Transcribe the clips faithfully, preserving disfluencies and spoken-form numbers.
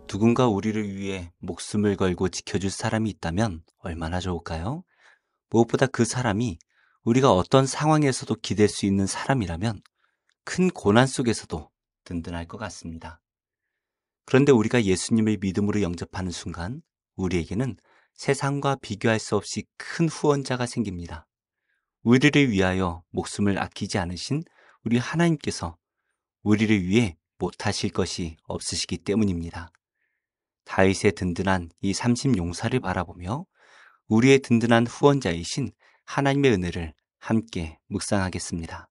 누군가 우리를 위해 목숨을 걸고 지켜줄 사람이 있다면 얼마나 좋을까요? 무엇보다 그 사람이 우리가 어떤 상황에서도 기댈 수 있는 사람이라면 큰 고난 속에서도 든든할 것 같습니다. 그런데 우리가 예수님을 믿음으로 영접하는 순간 우리에게는 세상과 비교할 수 없이 큰 후원자가 생깁니다. 우리를 위하여 목숨을 아끼지 않으신 우리 하나님께서 우리를 위해 못하실 것이 없으시기 때문입니다. 다윗의 든든한 이 삼십 용사를 바라보며 우리의 든든한 후원자이신 하나님의 은혜를 함께 묵상하겠습니다.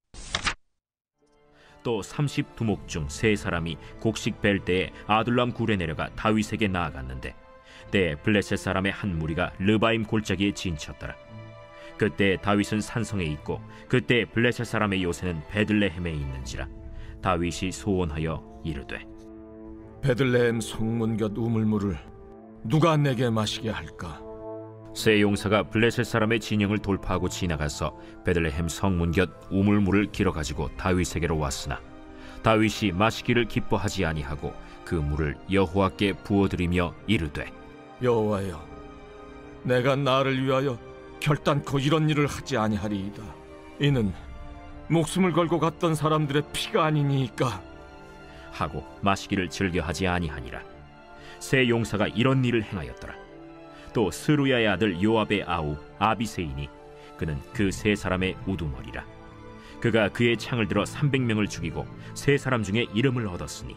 또 삼십 두목 중 세 사람이 곡식 벨 때에 아둘람 굴에 내려가 다윗에게 나아갔는데 때에 블레셋 사람의 한 무리가 르바임 골짜기에 진쳤더라. 그때 다윗은 산성에 있고 그때 블레셋 사람의 요새는 베들레헴에 있는지라. 다윗이 소원하여 이르되 베들레헴 성문 곁 우물물을 누가 내게 마시게 할까? 세 용사가 블레셋 사람의 진영을 돌파하고 지나가서 베들레헴 성문 곁 우물물을 길어가지고 다윗에게로 왔으나 다윗이 마시기를 기뻐하지 아니하고 그 물을 여호와께 부어드리며 이르되 여호와여, 내가 나를 위하여 결단코 이런 일을 하지 아니하리이다. 이는 목숨을 걸고 갔던 사람들의 피가 아니니까 하고 마시기를 즐겨하지 아니하니라. 세 용사가 이런 일을 행하였더라. 또 스루야의 아들 요압의 아우 아비세이니 그는 그 세 사람의 우두머리라. 그가 그의 창을 들어 삼백 명을 죽이고 세 사람 중에 이름을 얻었으니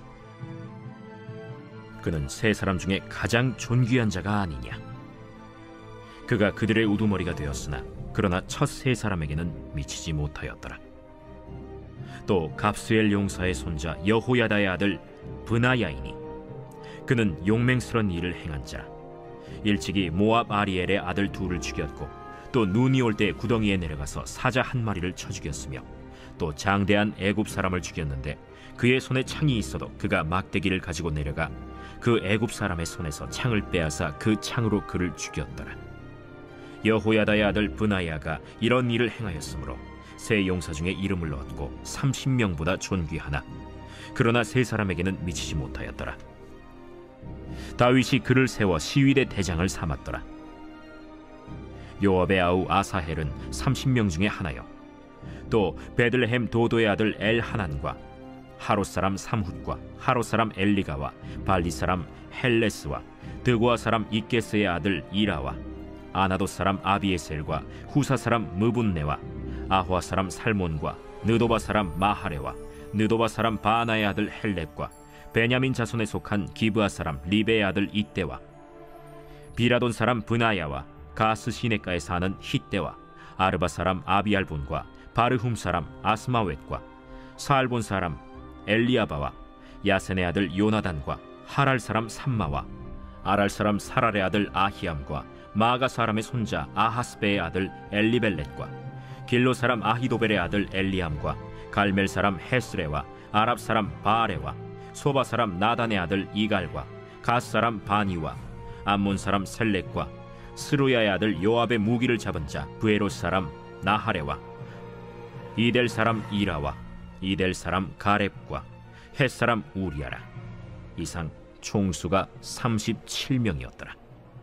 그는 세 사람 중에 가장 존귀한 자가 아니냐. 그가 그들의 우두머리가 되었으나 그러나 첫 세 사람에게는 미치지 못하였더라. 또 갑스엘 용사의 손자 여호야다의 아들 브나야이니 그는 용맹스런 일을 행한 자라. 일찍이 모압 아리엘의 아들 둘을 죽였고 또 눈이 올 때 구덩이에 내려가서 사자 한 마리를 쳐 죽였으며 또 장대한 애굽 사람을 죽였는데 그의 손에 창이 있어도 그가 막대기를 가지고 내려가 그 애굽 사람의 손에서 창을 빼앗아 그 창으로 그를 죽였더라. 여호야다의 아들 브나야가 이런 일을 행하였으므로 세 용사 중에 이름을 얻고 삼십 명보다 존귀하나 그러나 세 사람에게는 미치지 못하였더라. 다윗이 그를 세워 시위대 대장을 삼았더라. 요압의 아우 아사헬은 삼십 명 중에 하나요. 또 베들레헴 도도의 아들 엘하난과 하롯 사람 삼훗과 하롯 사람 엘리가와 발리 사람 헬레스와 드고아 사람 이게스의 아들 이라와 아나도 사람 아비에셀과 후사 사람 무분네와 아화 사람 살몬과 느도바 사람 마하레와 느도바 사람 바나의 아들 헬렙과 베냐민 자손에 속한 기브아 사람 리베의 아들 이때와 비라돈 사람 브나야와 가스 시내가에 사는 히때와 아르바 사람 아비알본과 바르훔 사람 아스마웻과 사알본 사람 엘리아바와 야센의 아들 요나단과 하랄 사람 삼마와 아랄 사람 사랄의 아들 아히암과 마가 사람의 손자 아하스베의 아들 엘리벨렛과 길로 사람 아히도벨의 아들 엘리암과 갈멜 사람 헤스레와 아랍 사람 바아레와 소바 사람 나단의 아들 이갈과 가스 사람 바니와 암몬 사람 셀렉과 스루야의 아들 요압의 무기를 잡은 자 부에롯 사람 나하레와 이델 사람 이라와 이델 사람 가렙과 헷 사람 우리아라. 이상 총수가 삼십칠 명이었더라.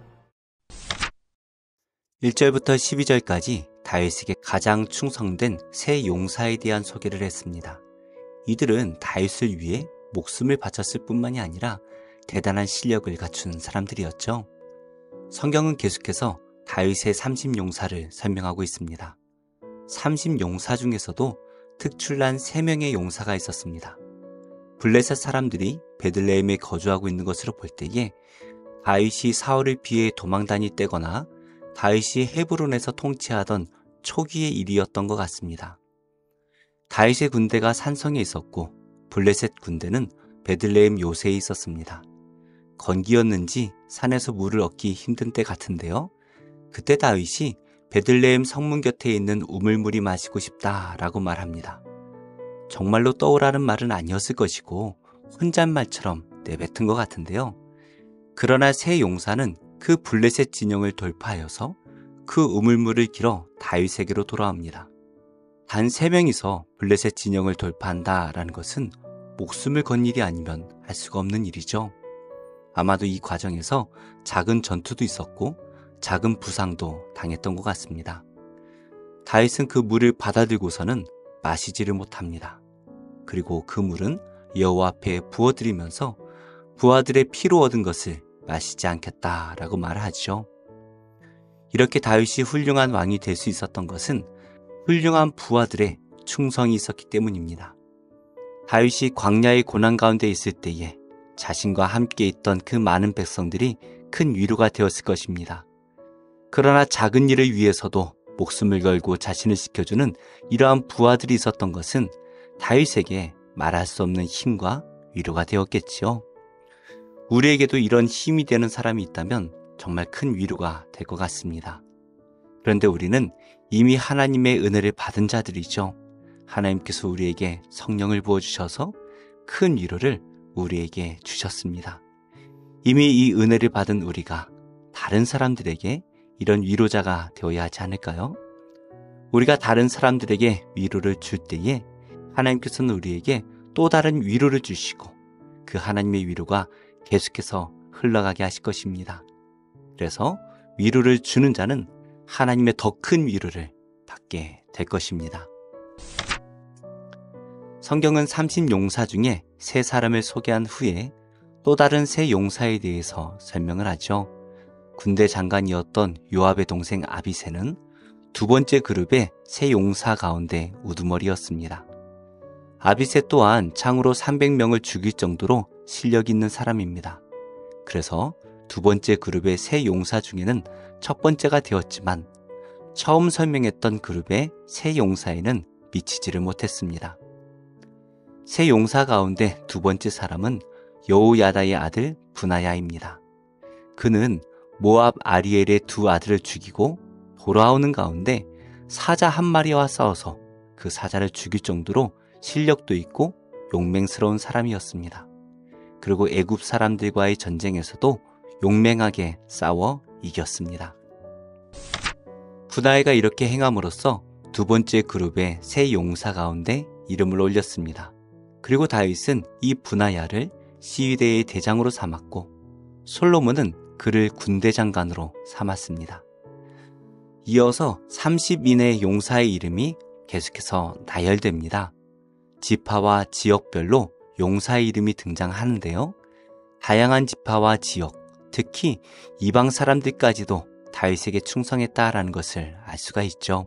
일 절부터 십이 절까지 다윗에게 가장 충성된 세 용사에 대한 소개를 했습니다. 이들은 다윗을 위해 목숨을 바쳤을 뿐만이 아니라 대단한 실력을 갖춘 사람들이었죠. 성경은 계속해서 다윗의 삼십 용사를 설명하고 있습니다. 삼십 용사 중에서도 특출난 세 명의 용사가 있었습니다. 블레셋 사람들이 베들레헴에 거주하고 있는 것으로 볼 때에 다윗이 사울을 피해 도망 다닐 때거나 다윗이 헤브론에서 통치하던 초기의 일이었던 것 같습니다. 다윗의 군대가 산성에 있었고 블레셋 군대는 베들레헴 요새에 있었습니다. 건기였는지 산에서 물을 얻기 힘든 때 같은데요. 그때 다윗이 베들레헴 성문 곁에 있는 우물물이 마시고 싶다라고 말합니다. 정말로 떠오라는 말은 아니었을 것이고 혼잣말처럼 내뱉은 것 같은데요. 그러나 세 용사는 그 블레셋 진영을 돌파하여서 그 우물물을 길어 다윗에게로 돌아옵니다. 단 세 명이서 블레셋 진영을 돌파한다라는 것은 목숨을 건 일이 아니면 할 수가 없는 일이죠. 아마도 이 과정에서 작은 전투도 있었고 작은 부상도 당했던 것 같습니다. 다윗은 그 물을 받아들고서는 마시지를 못합니다. 그리고 그 물은 여호와 앞에 부어드리면서 부하들의 피로 얻은 것을 마시지 않겠다라고 말을 하죠. 이렇게 다윗이 훌륭한 왕이 될 수 있었던 것은 훌륭한 부하들의 충성이 있었기 때문입니다. 다윗이 광야의 고난 가운데 있을 때에 자신과 함께 있던 그 많은 백성들이 큰 위로가 되었을 것입니다. 그러나 작은 일을 위해서도 목숨을 걸고 자신을 지켜주는 이러한 부하들이 있었던 것은 다윗에게 말할 수 없는 힘과 위로가 되었겠지요. 우리에게도 이런 힘이 되는 사람이 있다면 정말 큰 위로가 될 것 같습니다. 그런데 우리는 이미 하나님의 은혜를 받은 자들이죠. 하나님께서 우리에게 성령을 부어주셔서 큰 위로를 우리에게 주셨습니다. 이미 이 은혜를 받은 우리가 다른 사람들에게 이런 위로자가 되어야 하지 않을까요? 우리가 다른 사람들에게 위로를 줄 때에 하나님께서는 우리에게 또 다른 위로를 주시고 그 하나님의 위로가 계속해서 흘러가게 하실 것입니다. 그래서 위로를 주는 자는 하나님의 더 큰 위로를 받게 될 것입니다. 성경은 삼십 용사 중에 세 사람을 소개한 후에 또 다른 세 용사에 대해서 설명을 하죠. 군대 장관이었던 요압의 동생 아비새는 두 번째 그룹의 세 용사 가운데 우두머리였습니다. 아비새 또한 창으로 삼백 명을 죽일 정도로 실력 있는 사람입니다. 그래서 두 번째 그룹의 세 용사 중에는 첫 번째가 되었지만 처음 설명했던 그룹의 세 용사에는 미치지를 못했습니다. 세 용사 가운데 두 번째 사람은 여호야다의 아들 브나야입니다. 그는 모압 아리엘의 두 아들을 죽이고 돌아오는 가운데 사자 한 마리와 싸워서 그 사자를 죽일 정도로 실력도 있고 용맹스러운 사람이었습니다. 그리고 애굽 사람들과의 전쟁에서도 용맹하게 싸워 이겼습니다. 브나야가 이렇게 행함으로써 두 번째 그룹의 세 용사 가운데 이름을 올렸습니다. 그리고 다윗은 이 브나야를 시위대의 대장으로 삼았고 솔로몬은 그를 군대 장관으로 삼았습니다. 이어서 삼십 인의 용사의 이름이 계속해서 나열됩니다. 지파와 지역별로 용사의 이름이 등장하는데요. 다양한 지파와 지역, 특히 이방 사람들까지도 다윗에게 충성했다라는 것을 알 수가 있죠.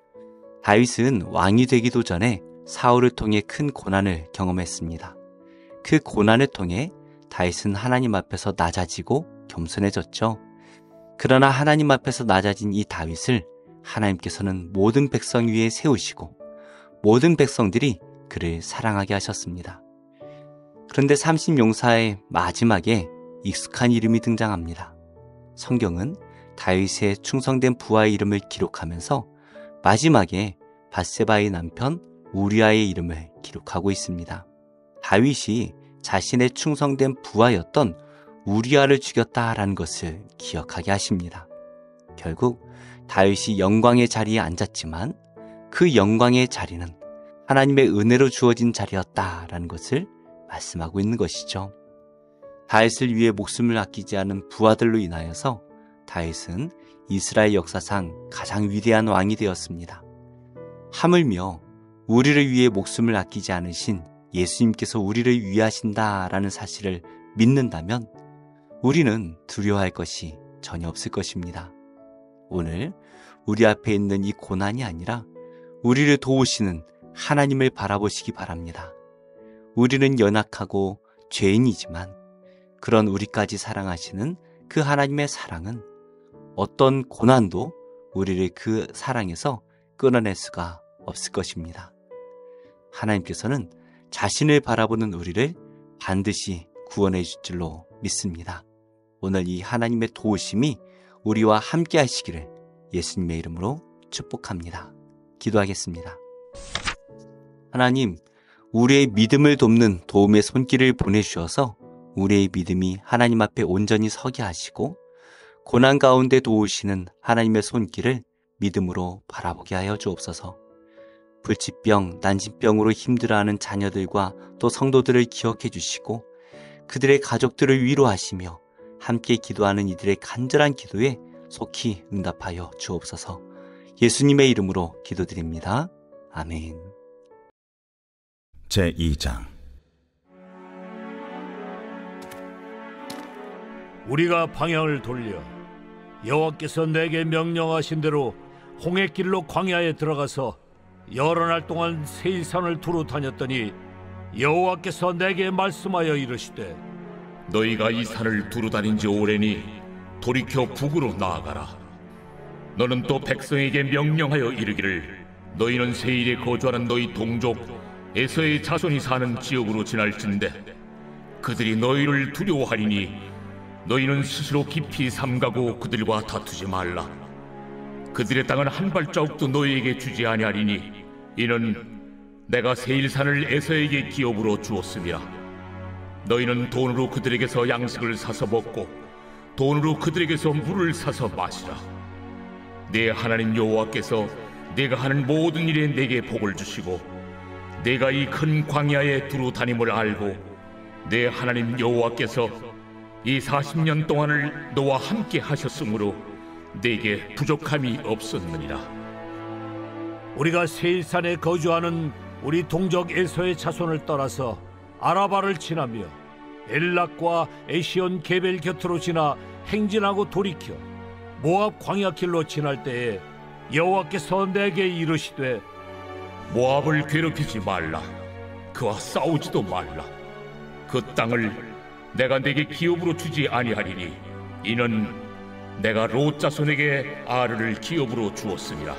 다윗은 왕이 되기도 전에 사울을 통해 큰 고난을 경험했습니다. 그 고난을 통해 다윗은 하나님 앞에서 낮아지고 겸손해졌죠. 그러나 하나님 앞에서 낮아진 이 다윗을 하나님께서는 모든 백성 위에 세우시고 모든 백성들이 그를 사랑하게 하셨습니다. 그런데 삼십 용사의 마지막에 익숙한 이름이 등장합니다. 성경은 다윗의 충성된 부하의 이름을 기록하면서 마지막에 밧세바의 남편 우리아의 이름을 기록하고 있습니다. 다윗이 자신의 충성된 부하였던 우리아를 죽였다라는 것을 기억하게 하십니다. 결국 다윗이 영광의 자리에 앉았지만 그 영광의 자리는 하나님의 은혜로 주어진 자리였다라는 것을 말씀하고 있는 것이죠. 다윗을 위해 목숨을 아끼지 않은 부하들로 인하여서 다윗은 이스라엘 역사상 가장 위대한 왕이 되었습니다. 하물며 우리를 위해 목숨을 아끼지 않으신 예수님께서 우리를 위하신다라는 사실을 믿는다면 우리는 두려워할 것이 전혀 없을 것입니다. 오늘 우리 앞에 있는 이 고난이 아니라 우리를 도우시는 하나님을 바라보시기 바랍니다. 우리는 연약하고 죄인이지만 그런 우리까지 사랑하시는 그 하나님의 사랑은 어떤 고난도 우리를 그 사랑에서 끊어낼 수가 없을 것입니다. 하나님께서는 자신을 바라보는 우리를 반드시 구원해 줄 줄로 믿습니다. 오늘 이 하나님의 도우심이 우리와 함께 하시기를 예수님의 이름으로 축복합니다. 기도하겠습니다. 하나님, 우리의 믿음을 돕는 도움의 손길을 보내주셔서 우리의 믿음이 하나님 앞에 온전히 서게 하시고 고난 가운데 도우시는 하나님의 손길을 믿음으로 바라보게 하여 주옵소서. 불치병, 난치병으로 힘들어하는 자녀들과 또 성도들을 기억해 주시고 그들의 가족들을 위로하시며 함께 기도하는 이들의 간절한 기도에 속히 응답하여 주옵소서. 예수님의 이름으로 기도드립니다. 아멘. 제이 장. 우리가 방향을 돌려 여호와께서 내게 명령하신 대로 홍해길로 광야에 들어가서 여러 날 동안 세일산을 두루 다녔더니 여호와께서 내게 말씀하여 이르시되 너희가 이 산을 두루 다닌 지 오래니 돌이켜 북으로 나아가라. 너는 또 백성에게 명령하여 이르기를 너희는 세일에 거주하는 너희 동족 에서의 자손이 사는 지역으로 지날진대 그들이 너희를 두려워하리니 너희는 스스로 깊이 삼가고 그들과 다투지 말라. 그들의 땅은 한 발자국도 너희에게 주지 아니하리니 이는 내가 세일산을 에서에게 기업으로 주었음이라. 너희는 돈으로 그들에게서 양식을 사서 먹고 돈으로 그들에게서 물을 사서 마시라. 내 하나님 여호와께서 내가 하는 모든 일에 내게 복을 주시고 내가 이 큰 광야에 두루 다님을 알고 내 하나님 여호와께서 이 사십 년 동안을 너와 함께 하셨으므로 내게 부족함이 없었느니라. 우리가 세일산에 거주하는 우리 동족 에서의 자손을 떠나서 아라바를 지나며 엘락과 에시온 게벨 곁으로 지나 행진하고 돌이켜 모압 광야길로 지날 때에 여호와께서 내게 이르시되 모압을 괴롭히지 말라. 그와 싸우지도 말라. 그 땅을 내가 내게 기업으로 주지 아니하리니 이는 내가 롯 자손에게 아르를 기업으로 주었습니다.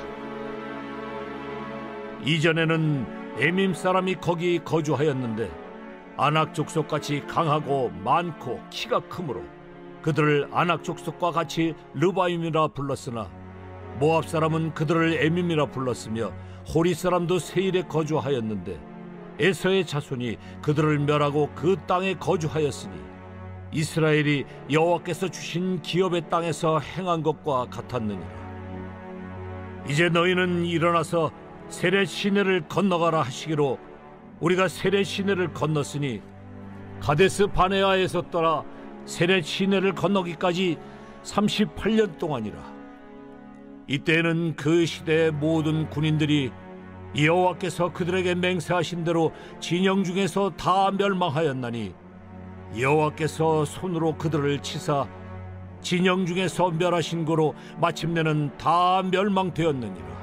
이전에는 에밈 사람이 거기 거주하였는데 아낙 족속같이 강하고 많고 키가 크므로 그들을 아낙 족속과 같이 르바임이라 불렀으나 모압 사람은 그들을 에밈이라 불렀으며 호리 사람도 세일에 거주하였는데 에서의 자손이 그들을 멸하고 그 땅에 거주하였으니 이스라엘이 여호와께서 주신 기업의 땅에서 행한 것과 같았느니라. 이제 너희는 일어나서 세렛 시내를 건너가라 하시기로 우리가 세렛 시내를 건넜으니 가데스 바네아에서 떠나 세렛 시내를 건너기까지 삼십팔 년 동안이라. 이때는 그 시대의 모든 군인들이 여호와께서 그들에게 맹세하신 대로 진영 중에서 다 멸망하였나니 여호와께서 손으로 그들을 치사 진영 중에서 멸하신 고로 마침내는 다 멸망되었느니라.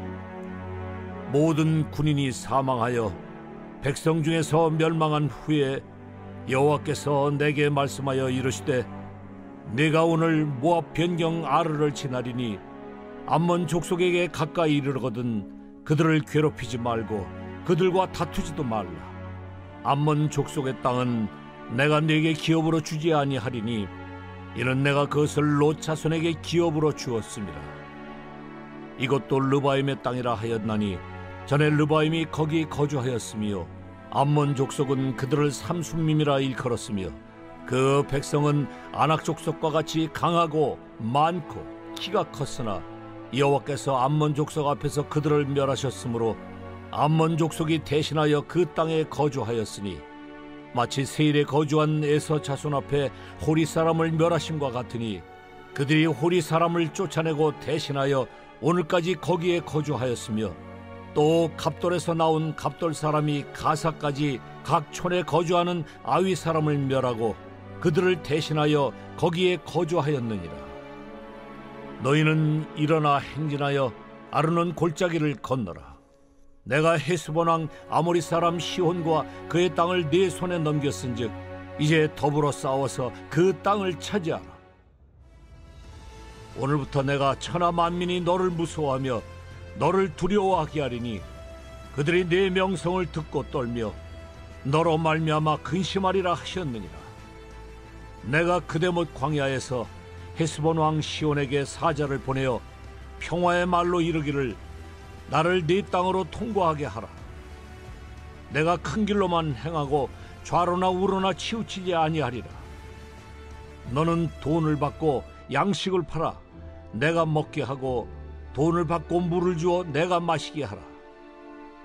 모든 군인이 사망하여 백성 중에서 멸망한 후에 여호와께서 내게 말씀하여 이르시되 네가 오늘 모압 변경 아르를 지나리니 암몬 족속에게 가까이 이르거든 그들을 괴롭히지 말고 그들과 다투지도 말라. 암몬 족속의 땅은 내가 네게 기업으로 주지 아니하리니 이는 내가 그것을 롯 자손에게 기업으로 주었습니다. 이것도 르바임의 땅이라 하였나니 전에 르바임이 거기 거주하였으며 암몬 족속은 그들을 삼순밈이라 일컬었으며 그 백성은 아낙 족속과 같이 강하고 많고 키가 컸으나 여호와께서 암몬 족속 앞에서 그들을 멸하셨으므로 암몬 족속이 대신하여 그 땅에 거주하였으니 마치 세일에 거주한 에서 자손 앞에 호리 사람을 멸하심과 같으니 그들이 호리 사람을 쫓아내고 대신하여 오늘까지 거기에 거주하였으며 또 갑돌에서 나온 갑돌 사람이 가사까지 각 촌에 거주하는 아위 사람을 멸하고 그들을 대신하여 거기에 거주하였느니라. 너희는 일어나 행진하여 아르논 골짜기를 건너라. 내가 헤스본 왕 아모리 사람 시혼과 그의 땅을 네 손에 넘겼은즉 이제 더불어 싸워서 그 땅을 차지하라. 오늘부터 내가 천하 만민이 너를 무서워하며 너를 두려워하게 하리니 그들이 네 명성을 듣고 떨며 너로 말미암아 근심하리라 하셨느니라. 내가 그대못 광야에서 헤스본 왕 시온에게 사자를 보내어 평화의 말로 이르기를 나를 네 땅으로 통과하게 하라. 내가 큰 길로만 행하고 좌로나 우로나 치우치지 아니하리라. 너는 돈을 받고 양식을 팔아 내가 먹게 하고 돈을 받고 물을 주어 내가 마시게 하라.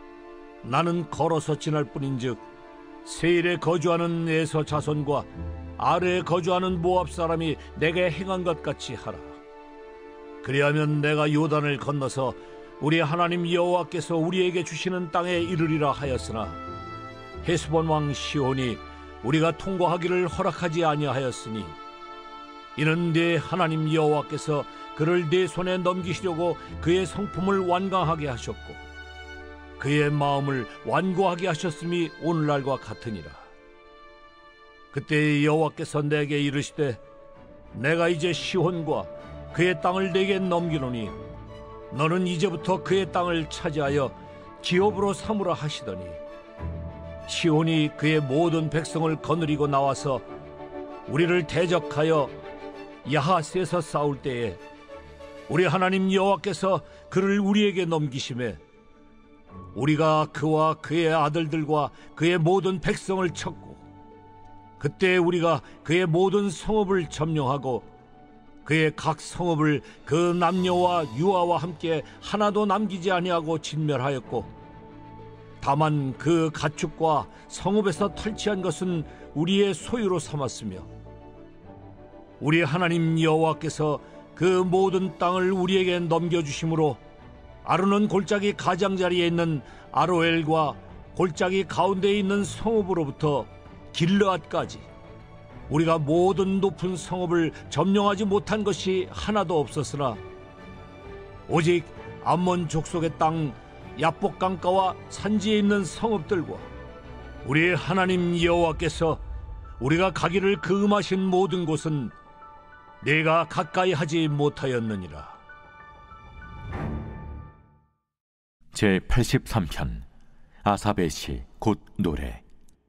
나는 걸어서 지날 뿐인즉 세일에 거주하는 에서 자손과 아르에 거주하는 모압 사람이 내게 행한 것 같이 하라. 그리하면 내가 요단을 건너서 우리 하나님 여호와께서 우리에게 주시는 땅에 이르리라 하였으나 헤스본 왕 시온이 우리가 통과하기를 허락하지 아니하였으니 이는 네 하나님 여호와께서 그를 네 손에 넘기시려고 그의 성품을 완강하게 하셨고 그의 마음을 완고하게 하셨음이 오늘날과 같으니라. 그때 여호와께서 내게 이르시되 내가 이제 시온과 그의 땅을 내게 넘기노니 너는 이제부터 그의 땅을 차지하여 기업으로 삼으라 하시더니 시온이 그의 모든 백성을 거느리고 나와서 우리를 대적하여 야하스에서 싸울 때에 우리 하나님 여호와께서 그를 우리에게 넘기심에 우리가 그와 그의 아들들과 그의 모든 백성을 쳤고 그때 우리가 그의 모든 성읍을 점령하고 그의 각 성읍을 그 남녀와 유아와 함께 하나도 남기지 아니하고 진멸하였고 다만 그 가축과 성읍에서 탈취한 것은 우리의 소유로 삼았으며 우리 하나님 여호와께서 그 모든 땅을 우리에게 넘겨주심으로 아르논 골짜기 가장자리에 있는 아로엘과 골짜기 가운데에 있는 성읍으로부터 길르앗까지 우리가 모든 높은 성읍을 점령하지 못한 것이 하나도 없었으나 오직 암몬 족속의 땅 야복 강가와 산지에 있는 성읍들과 우리 하나님 여호와께서 우리가 가기를 금하신 모든 곳은 내가 가까이 하지 못하였느니라. 제팔십삼 편 아삽의 시 곧 노래.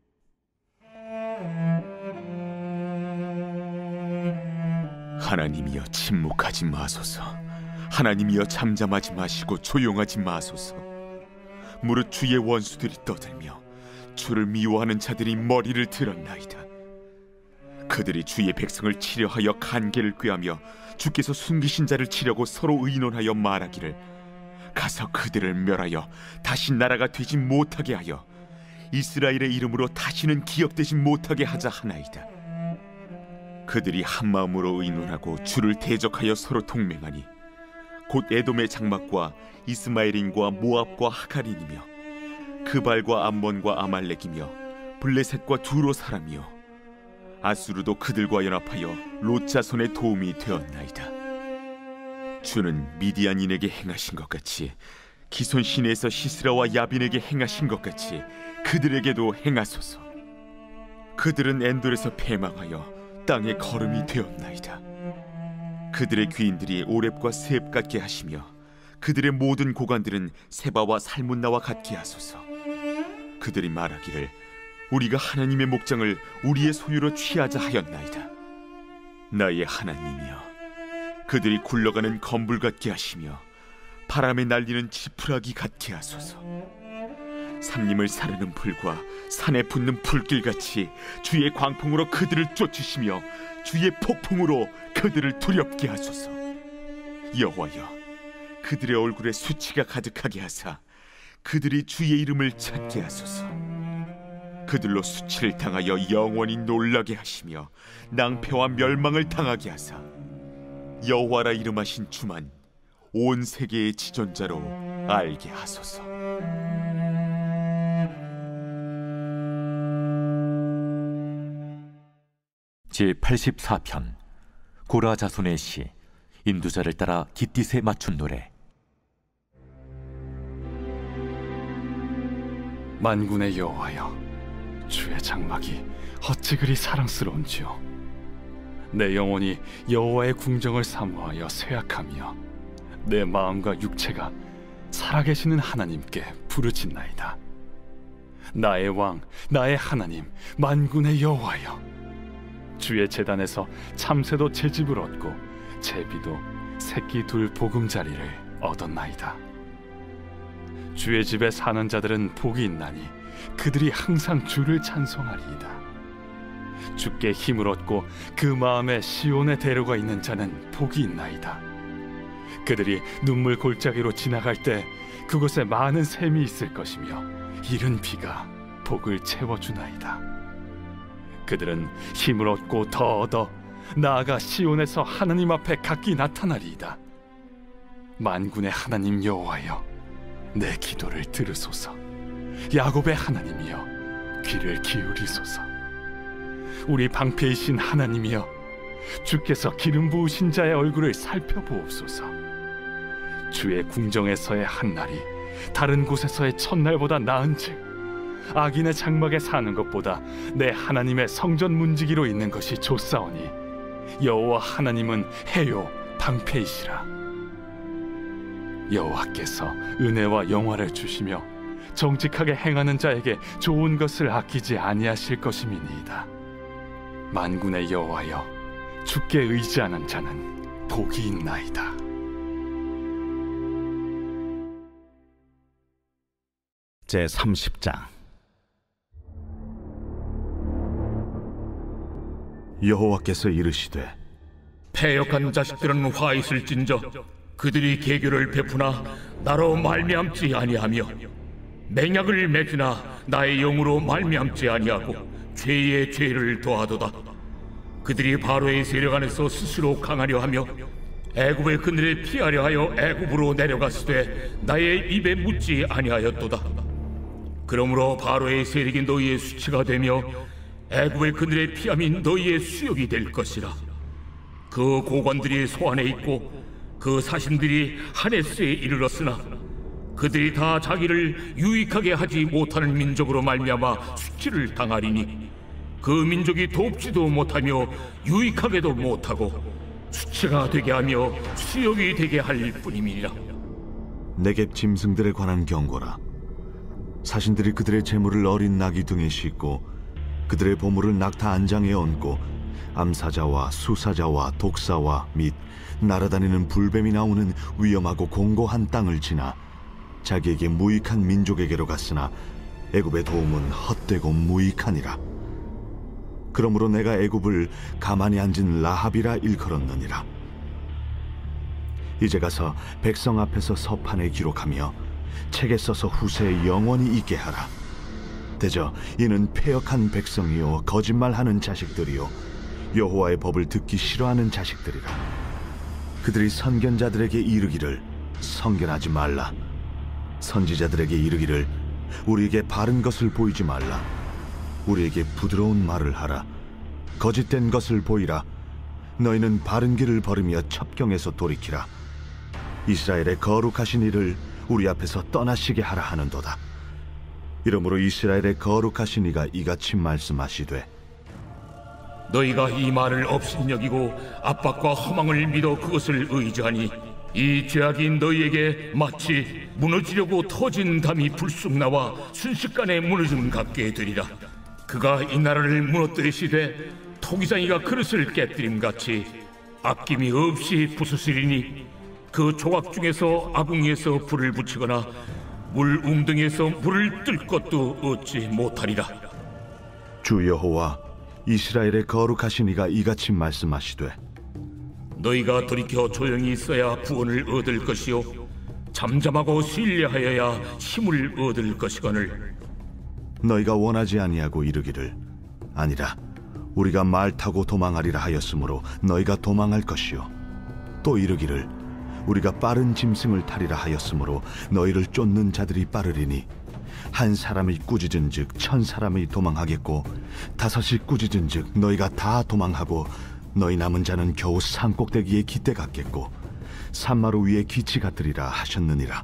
하나님이여 침묵하지 마소서. 하나님이여 잠잠하지 마시고 조용하지 마소서. 무릇 주의 원수들이 떠들며 주를 미워하는 자들이 머리를 들었나이다. 그들이 주의 백성을 치려하여 간계를 꾀하며 주께서 숨기신 자를 치려고 서로 의논하여 말하기를 가서 그들을 멸하여 다시 나라가 되지 못하게 하여 이스라엘의 이름으로 다시는 기업되지 못하게 하자 하나이다. 그들이 한마음으로 의논하고 주를 대적하여 서로 동맹하니 곧 에돔의 장막과 이스마엘인과 모압과 하갈인이며 그발과 암몬과 아말렉이며 블레셋과 두로 사람이요 아수르도 그들과 연합하여 롯 자손의 도움이 되었나이다. 주는 미디안인에게 행하신 것 같이 기손 시내에서 시스라와 야빈에게 행하신 것 같이 그들에게도 행하소서. 그들은 엔돌에서 패망하여 땅의 거름이 되었나이다. 그들의 귀인들이 오렙과 스앱 같게 하시며 그들의 모든 고관들은 세바와 살문나와 같게 하소서. 그들이 말하기를 우리가 하나님의 목장을 우리의 소유로 취하자 하였나이다. 나의 하나님이여 그들이 굴러가는 건불 같게 하시며 바람에 날리는 지푸라기 같게 하소서. 삼림을 사르는 불과 산에 붙는 불길같이 주의 광풍으로 그들을 쫓으시며 주의 폭풍으로 그들을 두렵게 하소서. 여호와여 그들의 얼굴에 수치가 가득하게 하사 그들이 주의 이름을 찾게 하소서. 그들로 수치를 당하여 영원히 놀라게 하시며 낭패와 멸망을 당하게 하사 여호와라 이름하신 주만 온 세계의 지존자로 알게 하소서. 제팔십사 편 고라 자손의 시 인두자를 따라 깃딧에 맞춘 노래. 만군의 여호와여 주의 장막이 어찌 그리 사랑스러운지요. 내 영혼이 여호와의 궁정을 사모하여 쇠약하며 내 마음과 육체가 살아계시는 하나님께 부르짖나이다. 나의 왕 나의 하나님 만군의 여호와여 주의 제단에서 참새도 제 집을 얻고 제비도 새끼 둘 보금자리를 얻었나이다. 주의 집에 사는 자들은 복이 있나니 그들이 항상 주를 찬송하리이다. 주께 힘을 얻고 그 마음에 시온에 데려가 있는 자는 복이 있나이다. 그들이 눈물 골짜기로 지나갈 때 그곳에 많은 샘이 있을 것이며 이른 비가 복을 채워주나이다. 그들은 힘을 얻고 더 얻어 나아가 시온에서 하나님 앞에 각기 나타나리이다. 만군의 하나님 여호와여, 내 기도를 들으소서. 야곱의 하나님이여, 귀를 기울이소서. 우리 방패이신 하나님이여, 주께서 기름 부으신 자의 얼굴을 살펴보옵소서. 주의 궁정에서의 한날이 다른 곳에서의 첫날보다 나은즉 악인의 장막에 사는 것보다 내 하나님의 성전 문지기로 있는 것이 좋사오니 여호와 하나님은 해요 방패이시라. 여호와께서 은혜와 영화를 주시며 정직하게 행하는 자에게 좋은 것을 아끼지 아니하실 것임이니이다. 만군의 여호와여, 주께 의지하는 자는 복이 있나이다. 제삼십 장. 여호와께서 이르시되, 패역한 자식들은 화 있을진저 그들이 계교를 베푸나 나로 말미암지 아니하며 맹약을 맺으나 나의 영으로 말미암지 아니하고 죄의 죄를 더하도다. 그들이 바로의 세력 안에서 스스로 강하려 하며 애굽의 그늘에 피하려 하여 애굽으로 내려갔으되 나의 입에 묻지 아니하였도다. 그러므로 바로의 세력이 너희의 수치가 되며 애굽의 그늘에 피함이 너희의 수욕이 될 것이라. 그 고관들이 소안에 있고 그 사신들이 하네스에 이르렀으나 그들이 다 자기를 유익하게 하지 못하는 민족으로 말미암아 수치를 당하리니 그 민족이 돕지도 못하며 유익하게도 못하고 수치가 되게 하며 수욕이 되게 할 뿐임이니라. 네겝 짐승들에 관한 경고라. 사신들이 그들의 재물을 어린 나귀 등에 싣고 그들의 보물을 낙타 안장에 얹고 암사자와 수사자와 독사와 및 날아다니는 불뱀이 나오는 위험하고 공고한 땅을 지나 자기에게 무익한 민족에게로 갔으나 애굽의 도움은 헛되고 무익하니라. 그러므로 내가 애굽을 가만히 앉은 라합이라 일컬었느니라. 이제 가서 백성 앞에서 서판에 기록하며 책에 써서 후세에 영원히 있게 하라. 대저 이는 패역한 백성이요 거짓말하는 자식들이요 여호와의 법을 듣기 싫어하는 자식들이라. 그들이 선견자들에게 이르기를 선견하지 말라. 선지자들에게 이르기를 우리에게 바른 것을 보이지 말라. 우리에게 부드러운 말을 하라. 거짓된 것을 보이라. 너희는 바른 길을 걸으며 첩경에서 돌이키라. 이스라엘의 거룩하신 이를 우리 앞에서 떠나시게 하라 하는도다. 이러므로 이스라엘의 거룩하신 이가 이같이 말씀하시되, 너희가 이 말을 업신여기고 압박과 허망을 믿어 그것을 의지하니 이 죄악이 너희에게 마치 무너지려고 터진 담이 불쑥 나와 순식간에 무너짐 같게 되리라. 그가 이 나라를 무너뜨리시되 토기장이가 그릇을 깨뜨림같이 아낌이 없이 부수시리니 그 조각 중에서 아궁이에서 불을 붙이거나 물 웅덩이에서 물을 뜰 것도 얻지 못하리라. 주 여호와 이스라엘의 거룩하신 이가 이같이 말씀하시되, 너희가 돌이켜 조용히 있어야 구원을 얻을 것이요 잠잠하고 신뢰하여야 힘을 얻을 것이거늘. 너희가 원하지 아니하고 이르기를 아니라 우리가 말 타고 도망하리라 하였으므로 너희가 도망할 것이요 또 이르기를 우리가 빠른 짐승을 타리라 하였으므로 너희를 쫓는 자들이 빠르리니 한 사람이 꾸짖은즉 천 사람이 도망하겠고 다섯이 꾸짖은즉 너희가 다 도망하고 너희 남은 자는 겨우 산꼭대기에 깃대 같겠고 산마루 위에 기치 같으리라 하셨느니라.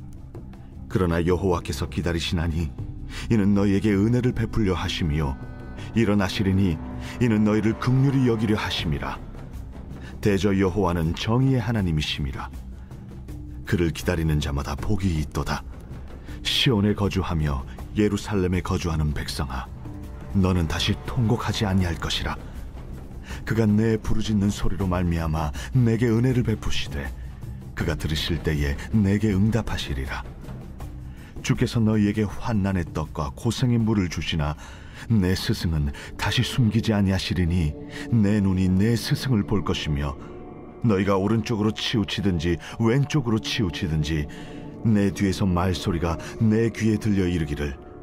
그러나 여호와께서 기다리시나니 이는 너희에게 은혜를 베풀려 하심이요 일어나시리니 이는 너희를 긍휼히 여기려 하심이라. 대저 여호와는 정의의 하나님이심이라. 그를 기다리는 자마다 복이 있도다. 시온에 거주하며 예루살렘에 거주하는 백성아, 너는 다시 통곡하지 아니할 것이라. 그가 내 부르짖는 소리로 말미암아 내게 은혜를 베푸시되 그가 들으실 때에 내게 응답하시리라. 주께서 너희에게 환난의 떡과 고생의 물을 주시나 내 스승은 다시 숨기지 아니하시리니 내 눈이 내 스승을 볼 것이며 너희가 오른쪽으로 치우치든지 왼쪽으로 치우치든지 내 뒤에서 말소리가 내 귀에 들려 이르기를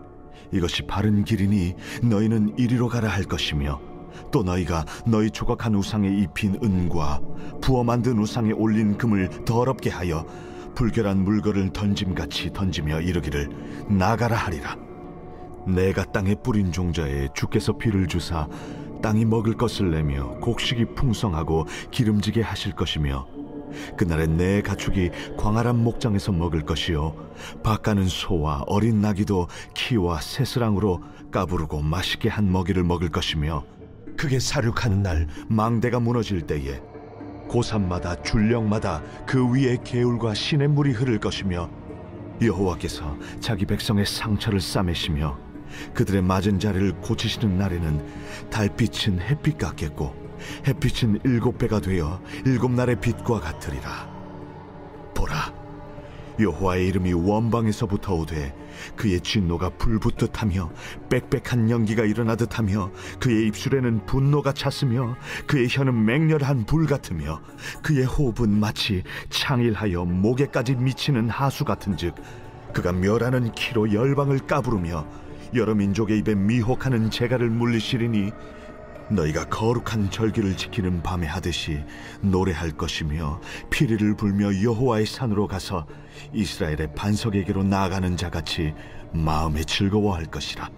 이것이 바른 길이니 너희는 이리로 가라 할 것이며, 또 너희가 너희 조각한 우상에 입힌 은과 부어 만든 우상에 올린 금을 더럽게 하여 불결한 물건을 던짐같이 던지며 이르기를 나가라 하리라. 내가 땅에 뿌린 종자에 주께서 비를 주사 땅이 먹을 것을 내며 곡식이 풍성하고 기름지게 하실 것이며, 그날에 내 가축이 광활한 목장에서 먹을 것이요 밭가는 소와 어린 나귀도 키와 새스랑으로 까부르고 맛있게 한 먹이를 먹을 것이며, 그게 사륙하는 날 망대가 무너질 때에 고산마다 줄령마다 그 위에 개울과 시냇물이 흐를 것이며, 여호와께서 자기 백성의 상처를 싸매시며 그들의 맞은 자리를 고치시는 날에는 달빛은 햇빛 같겠고 햇빛은 일곱 배가 되어 일곱 날의 빛과 같으리라. 보라, 여호와의 이름이 원방에서부터 오되 그의 진노가 불붙듯 하며 빽빽한 연기가 일어나듯 하며, 그의 입술에는 분노가 찼으며 그의 혀는 맹렬한 불 같으며, 그의 호흡은 마치 창일하여 목에까지 미치는 하수 같은즉, 그가 멸하는 키로 열방을 까부르며 여러 민족의 입에 미혹하는 재갈을 물리시리니, 너희가 거룩한 절기를 지키는 밤에 하듯이 노래할 것이며 피리를 불며 여호와의 산으로 가서 이스라엘의 반석에게로 나아가는 자같이 마음에 즐거워할 것이라.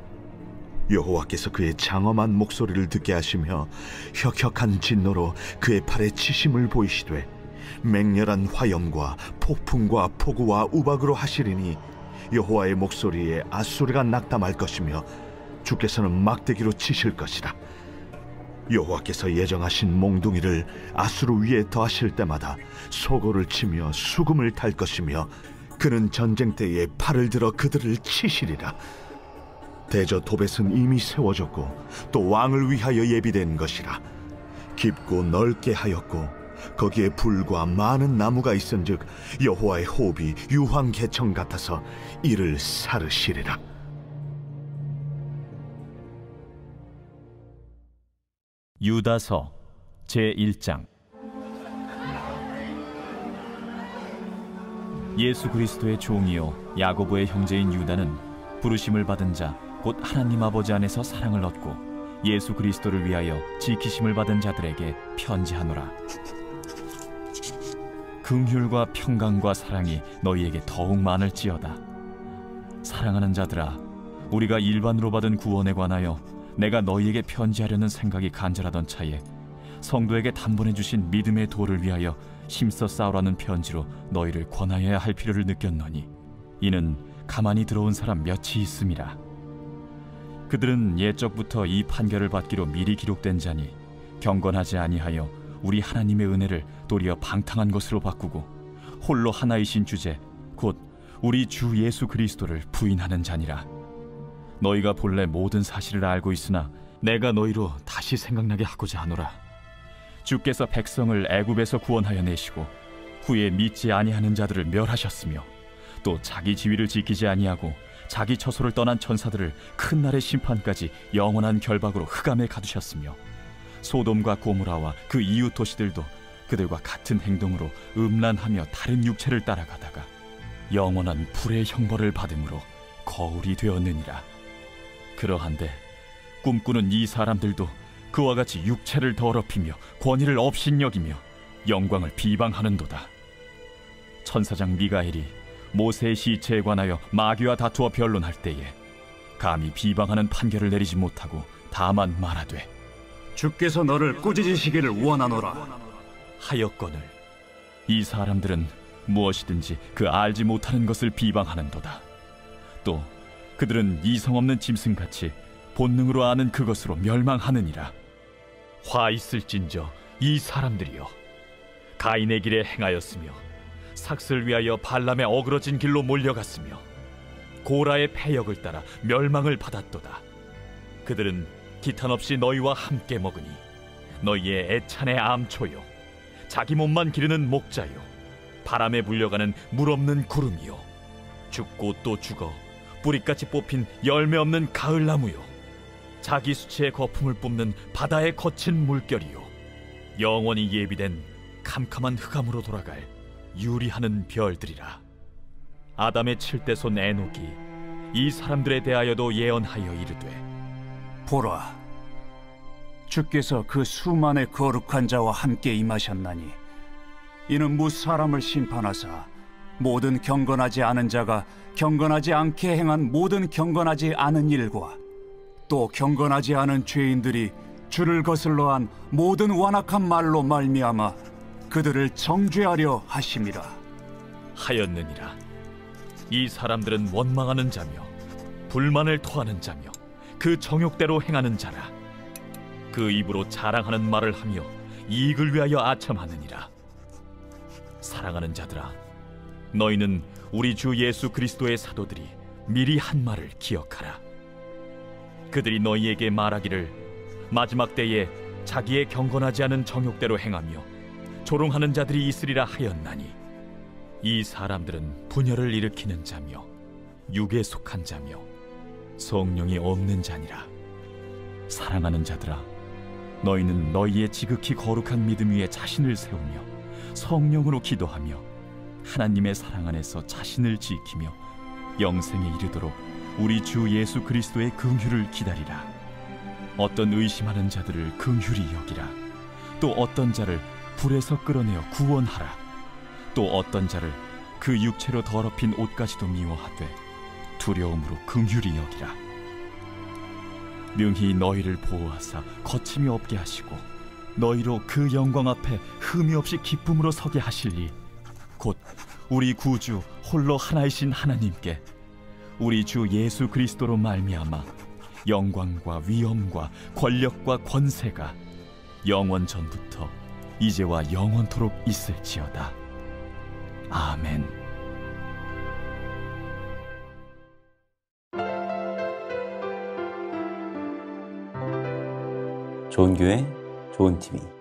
여호와께서 그의 장엄한 목소리를 듣게 하시며 혁혁한 진노로 그의 팔에 치심을 보이시되 맹렬한 화염과 폭풍과 폭우와 우박으로 하시리니, 여호와의 목소리에 앗소리가 낙담할 것이며 주께서는 막대기로 치실 것이라. 여호와께서 예정하신 몽둥이를 아수르 위에 더하실 때마다 소고를 치며 수금을 탈 것이며, 그는 전쟁 때에 팔을 들어 그들을 치시리라. 대저 도벳은 이미 세워졌고 또 왕을 위하여 예비된 것이라. 깊고 넓게 하였고 거기에 불과 많은 나무가 있은즉 여호와의 호흡이 유황 개청 같아서 이를 사르시리라. 유다서 제일 장. 예수 그리스도의 종이요 야고보의 형제인 유다는 부르심을 받은 자 곧 하나님 아버지 안에서 사랑을 얻고 예수 그리스도를 위하여 지키심을 받은 자들에게 편지하노라. 긍휼과 평강과 사랑이 너희에게 더욱 많을지어다. 사랑하는 자들아, 우리가 일반으로 받은 구원에 관하여 내가 너희에게 편지하려는 생각이 간절하던 차에 성도에게 단번에 주신 믿음의 도를 위하여 힘써 싸우라는 편지로 너희를 권하여야 할 필요를 느꼈노니, 이는 가만히 들어온 사람 몇이 있음이라. 그들은 옛적부터 이 판결을 받기로 미리 기록된 자니 경건하지 아니하여 우리 하나님의 은혜를 도리어 방탕한 것으로 바꾸고 홀로 하나이신 주제 곧 우리 주 예수 그리스도를 부인하는 자니라. 너희가 본래 모든 사실을 알고 있으나 내가 너희로 다시 생각나게 하고자 하노라. 주께서 백성을 애굽에서 구원하여 내시고 후에 믿지 아니하는 자들을 멸하셨으며, 또 자기 지위를 지키지 아니하고 자기 처소를 떠난 천사들을 큰 날의 심판까지 영원한 결박으로 흑암에 가두셨으며, 소돔과 고모라와 그 이웃 도시들도 그들과 같은 행동으로 음란하며 다른 육체를 따라가다가 영원한 불의 형벌을 받음으로 거울이 되었느니라. 그러한데 꿈꾸는 이 사람들도 그와 같이 육체를 더럽히며 권위를 업신여기며 영광을 비방하는도다. 천사장 미가엘이 모세의 시체에 관하여 마귀와 다투어 변론할 때에 감히 비방하는 판결을 내리지 못하고 다만 말하되 주께서 너를 꾸짖으시기를 원하노라 하였거늘, 이 사람들은 무엇이든지 그 알지 못하는 것을 비방하는도다. 또 그들은 이성 없는 짐승같이 본능으로 아는 그것으로 멸망하느니라. 화 있을진저 이 사람들이여, 가인의 길에 행하였으며 삭슬 위하여 발람의 어그러진 길로 몰려갔으며 고라의 패역을 따라 멸망을 받았도다. 그들은 기탄 없이 너희와 함께 먹으니 너희의 애찬의 암초요 자기 몸만 기르는 목자요 바람에 물려가는 물 없는 구름이요 죽고 또 죽어 뿌리같이 뽑힌 열매 없는 가을나무요 자기 수치의 거품을 뿜는 바다의 거친 물결이요 영원히 예비된 캄캄한 흑암으로 돌아갈 유리하는 별들이라. 아담의 칠대손 에녹이 이 사람들에 대하여도 예언하여 이르되 보라, 주께서 그 수만의 거룩한 자와 함께 임하셨나니 이는 무 사람을 심판하사 모든 경건하지 않은 자가 경건하지 않게 행한 모든 경건하지 않은 일과 또 경건하지 않은 죄인들이 주를 거슬러 한 모든 완악한 말로 말미암아 그들을 정죄하려 하심이라 하였느니라. 이 사람들은 원망하는 자며 불만을 토하는 자며 그 정욕대로 행하는 자라. 그 입으로 자랑하는 말을 하며 이익을 위하여 아첨하느니라. 사랑하는 자들아, 너희는 우리 주 예수 그리스도의 사도들이 미리 한 말을 기억하라. 그들이 너희에게 말하기를 마지막 때에 자기의 경건하지 않은 정욕대로 행하며 조롱하는 자들이 있으리라 하였나니, 이 사람들은 분열을 일으키는 자며 육에 속한 자며 성령이 없는 자니라. 사랑하는 자들아, 너희는 너희의 지극히 거룩한 믿음 위에 자신을 세우며 성령으로 기도하며 하나님의 사랑 안에서 자신을 지키며 영생에 이르도록 우리 주 예수 그리스도의 긍휼을 기다리라. 어떤 의심하는 자들을 긍휼히 여기라. 또 어떤 자를 불에서 끌어내어 구원하라. 또 어떤 자를 그 육체로 더럽힌 옷까지도 미워하되 두려움으로 긍휼히 여기라. 능히 너희를 보호하사 거침이 없게 하시고 너희로 그 영광 앞에 흠이 없이 기쁨으로 서게 하시리. 곧 우리 구주 홀로 하나이신 하나님께 우리 주 예수 그리스도로 말미암아 영광과 위엄과 권력과 권세가 영원 전부터 이제와 영원토록 있을지어다. 아멘. 좋은 교회, 좋은 티비